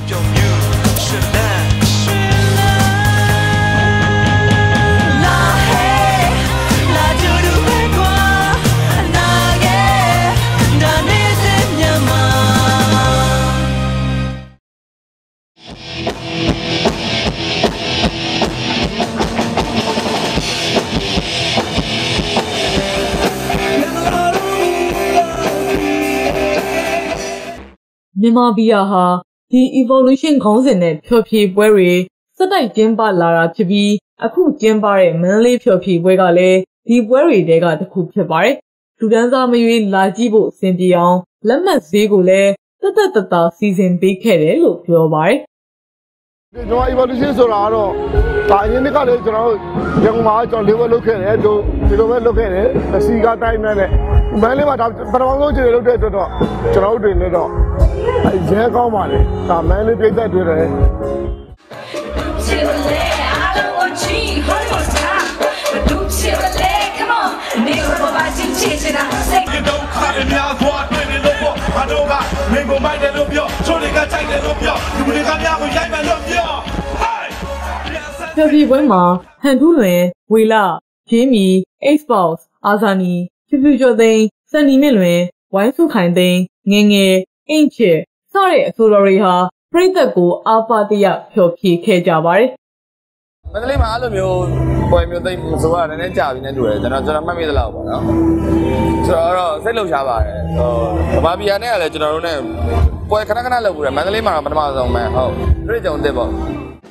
မြန်မာပြည်ဟာဒီ evolution ခေါင်းစဉ်နဲ့ဖျော်ဖြေပွဲတွေစက်တိုက်ကျင်းပလာတာဖြစ်ပြီးအခုကျင်းပတဲ့မန္တလေးဖျော်ဖြေပွဲကလည်းဒီပွဲတွေထဲကတစ်ခုဖြစ်ပါတယ်။လူဒန်းစားမရွေးလာကြည့်ဖို့အဆင်ပြေအောင်လက်မှတ်ဈေးကိုလည်းတက်စီစဉ်ပေးခဲ့တယ်လို့ပြောပါတယ်။ကျွန်တော် evolution ဆိုတာကတော့ဒါအရင်ကလည်းကျွန်တော်ရန်ကုန်မှာကျွန်တော်၄ဘက်လုပ်ခဲ့တယ်ဒီလိုပဲလုပ်ခဲ့တယ်အစီကတိုင်းမဲ့နဲ့မန္တလေးမှာဒါပထမဆုံးခြေလုပ်တဲ့အတွက်တော့ကျွန်တော်တို့တွေလည်းတော့ရဲကောင်းပါလေဒါမန္တလေးပြည်သက်တွေတယ်ဖျော်ဖြေပွဲမှာဟန်ထူးလွင်ဝေလဂျင်းမီ Xbox အာဇာနီဖြူဖြူကျော်သိန်းစန်နီမြင့်လွင်ဝိုင်းစုခိုင်သိန်းငယ်ငယ်အင်ချစ်စတဲ့အဆိုတော်တွေဟာပရိသတ်ကိုအားပါတရဖျော်ဖြေခဲ့ကြပါတယ်မန္တလေးမှာအဲ့လိုမျိုးပွဲမျိုးသိမဆိုရတဲ့ကြာပြီနဲ့တူတယ်ကျွန်တော်မှတ်မိသလောက်ပေါ့နော်ဆိုတော့စိတ်လှုပ်ရှားပါတယ်ဗမာပြည်နဲ့ကလည်းကျွန်တော်တို့နဲ့ပွဲခဏခဏလုပ်ဘူးတယ်မန္တလေးမှာတော့ပထမဆုံးပဲဟုတ်တွေ့ကြုံသစ်ပေါ့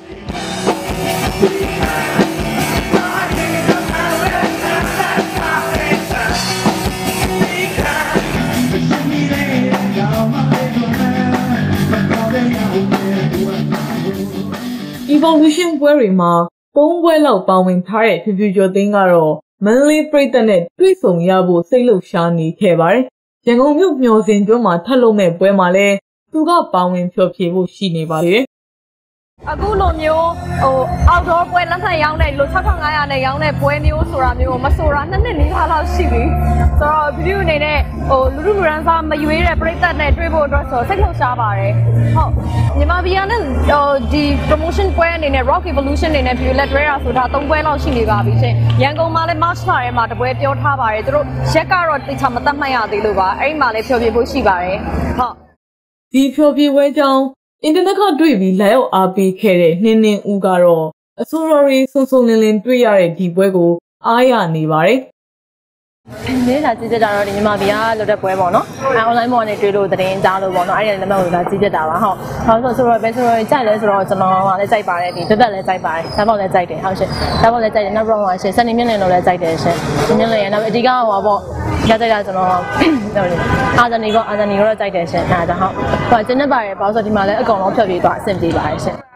evolution ပွဲတွေမှာ3ပွဲလောက်ပါဝင်ထားတဲ့ဖြူဖြူကျော်သိန်းကတော့မန္တလေးပြည်သက်နဲ့တွေ့ဆုံရဖို့စိတ်လှုပ်ရှားနေခဲ့ပါတယ်။ရန်ကုန်မြို့မျှော်စင်ကျွန်းမှာထပ်လုပ်မဲ့ပွဲမှာလည်းသူကပါဝင်ဖျော်ဖြေဖို့ရှိနေပါသေးတယ်။အခုလိုမျိုးoutdoor ပွဲလက်မှတ်ရောင်းတဲ့လို6500နဲ့ရောင်းတဲ့ပွဲမျိုးဆိုတာမျိုးမဆိုတာ2နှစ်နီးပါးလောက်ရှိပြီ။ဆိုတော့ဗီဒီယိုအနေနဲ့လူလူရန်စားမရွေးတဲ့ပြည်သက်နဲ့တွေ့ဖို့အတွက်ဆိုစိတ်လှုပ်ရှားပါတယ်။ဟုတ်မြန်မာပြည်နဲ့ဒီ promotion ပွဲအနေနဲ့ Rock Evolution အနေနဲ့ဗီဒီယိုလက်တွဲတာဆိုတာ3ပွဲလောက်ရှိနေပါပြီရှင်။ရန်ကုန်မှာလည်း March လထဲမှာတပွဲပြောထားပါတယ်။သူတို့ရက်ကတော့တိကျမသတ်မှတ်ရသေးလို့ပါ။အဲ့ဒီမှာလည်းဖျော်ဖြေဖို့ရှိပါတယ်။ဟုတ်ဒီဖျော်ဖြေပွဲကြောင်းအင်တာနက်ကတွေ့ပြီးလာရောက်အားပေးခဲ့တဲ့နှင်းဦးကတော့အဆိုတော်တွေစုံလင်းတွေ့ရတဲ့ဒီပွဲကိုအားရနေပါတယ်။ဒီလာကြည့်ကြတာတော့ဒီမြန်မာပြည်ကလုပ်တဲ့ပွဲပေါ့နော်။ online ပေါ်ကနေတွေ့လို့သတင်းကြားလို့ပေါ့နော်။အဲ့ဒီလည်းမဟုတ်ဘူးဒါကြည့်ကြတာပါဟုတ်။ဟောဆိုတော့ဘယ်ဆိုတော့ကြိုက်လဲဆိုတော့ကျွန်တော်ကလည်းကြိုက်ပါတယ်ဒီတက်လည်းကြိုက်ပါတယ်။ဓာတ်ပေါက်လည်းကြိုက်တယ်ဟုတ်ရှင်။ဓာတ်ပေါက်လည်းကြိုက်တယ်နောက်တော့ဟာရှင်စနေမြင့်လင်တော့လည်းကြိုက်တယ်ရှင်။မြင့်လင်ရဲ့နောက်အဓိကဟောပေါ့ရကြတာကျွန်တော်အာဇာနီတော့ကြိုက်တယ်ရှင်။ဒါကြောင့်ဟုတ်။ဟောကျင်းနေပါတယ်ပေါ့ဆိုဒီမှာလည်းအကောင်လုံးဖြတ်ပြေးသွားအဆင်ပြေပါတယ်ရှင်။